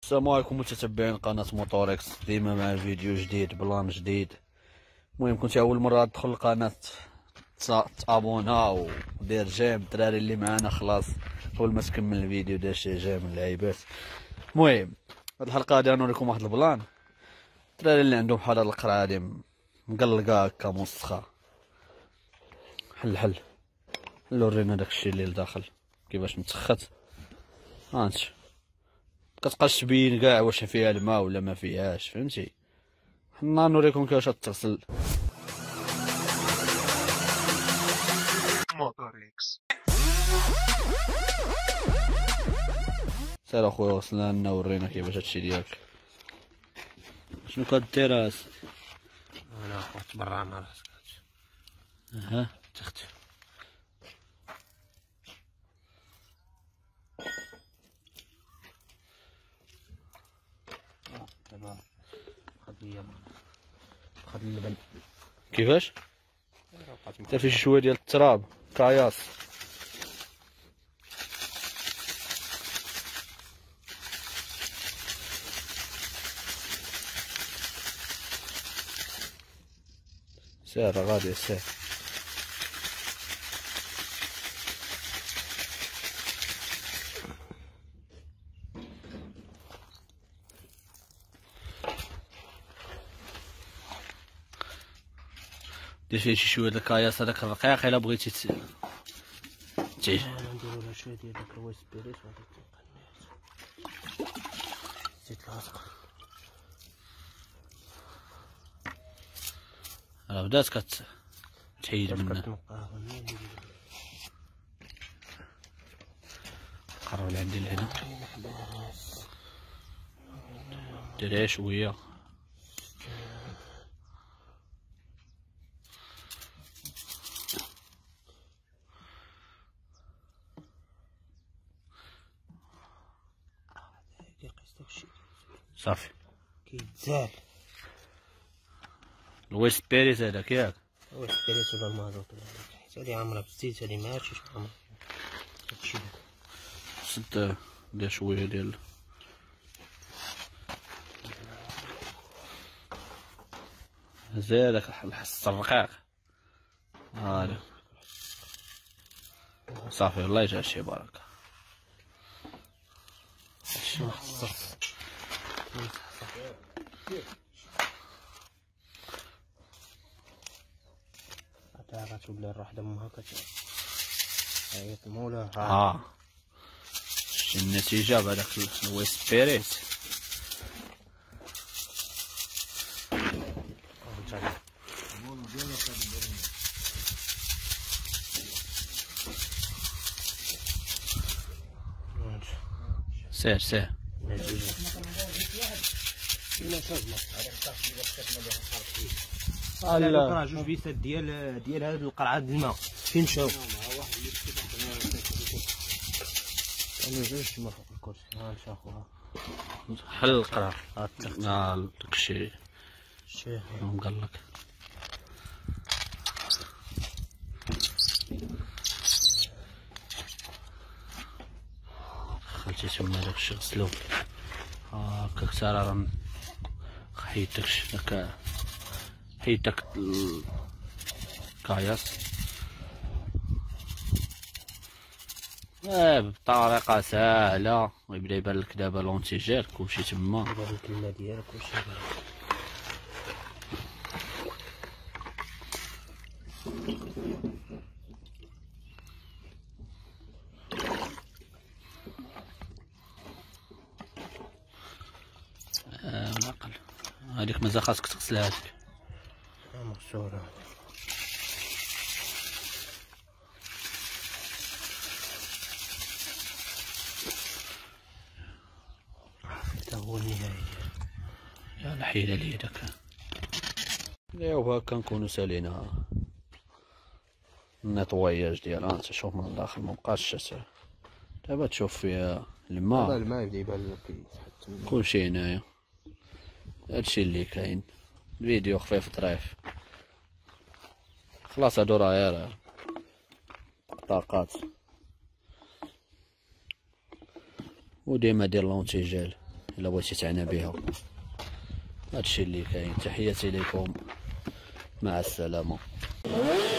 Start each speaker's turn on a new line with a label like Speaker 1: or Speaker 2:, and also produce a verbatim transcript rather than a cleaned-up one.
Speaker 1: السلام عليكم متتبعين قناة موتوريكس، ديما مع فيديو جديد بلان جديد. المهم كنت اول مرة تدخل القناة تابونا ودير جيم. الدراري اللي معانا خلاص قبل ما تكمل الفيديو دار شي جيم اللعيبات. المهم هاد الحلقة غادي نوريكم واحد البلان. الدراري اللي عندهم بحال هاد القرعة هادي مقلقة هكا موسخة، حل حل حل ورينا داكشي اللي لداخل كيفاش متخت. هانت كتبقاش تبين كاع واش فيها الماء ولا ما فيهاش، فهمتي؟ حنا نوريكم كيفاش تغسل.
Speaker 2: موتوريكس
Speaker 1: سير اخويا وصلنا لنا ورينا كيفاش هادشي ديالك. شنو كدير اس؟
Speaker 2: انا خرجت برا مع راسك.
Speaker 1: اها
Speaker 2: تختي دابا خد ليا خد اللبن.
Speaker 1: كيفاش دير فيه شويه ديال التراب كاياس. سير غادي سير. دير فيه شي شويه د الكاياس هذاك الرقيق الا بغيتي ت... تعيش.
Speaker 2: نديرو لها شويه ديال داك الوايت سبيريت وهذاك زيت العسل.
Speaker 1: راه بدات كت تحيد منه. قرب لعندي لهنا ديريها شويه. صافي
Speaker 2: كيتزال
Speaker 1: الويست بيريز هذاك ياك.
Speaker 2: واش سبيريت ولا المازوط ولا حيت هادي عامرة بالزيت، هادي ماشي عامرة هادشي.
Speaker 1: سد دير شويه ديال زي هذاك الحس الرقيق هذا. صافي الله يجعل شي بركه.
Speaker 2: هادشي مخصص عاد غتولي الروح دمها كتعيط المولى.
Speaker 1: اه شتي النتيجه بهذاك الويست بيريت. سير سير
Speaker 2: القرعه جوج بيسات ديال ديال هاد القرعه د الماء فين مشاو؟ انا جوج ما فوق الكرسي. ها مشى خوها
Speaker 1: حل القرار. ها داكشي
Speaker 2: شي
Speaker 1: مقلق. خلتي تما داكشي غسلو هاكا حتى راه حيد داكشي داك حيد داك الكاياس. اه بطريقة ساهلة ويبدا يبان لك دابا لونتيجير كلشي تما.
Speaker 2: دابا الكلمه ديالك كلشي
Speaker 1: اه معقل. هاديك مازال خاصك تغسلها هاديك.
Speaker 2: مغسوله. حتى هو النهاية.
Speaker 1: يلا حيد لي داك. ايوا هاكا نكونو سالينا النطوياج ديالها. انت شوف من الداخل مبقاش دابا تشوف فيها الماء.
Speaker 2: الماء يبدا يبان لك كيتحط
Speaker 1: كلشي هنايا. هادشي اللي كاين. الفيديو خفيف ظريف خلاص. هادو راه غير طاقات وديما دير لونتيجيل الا بغيتي تعنا بها. هادشي اللي كاين. تحياتي لكم، مع السلامه.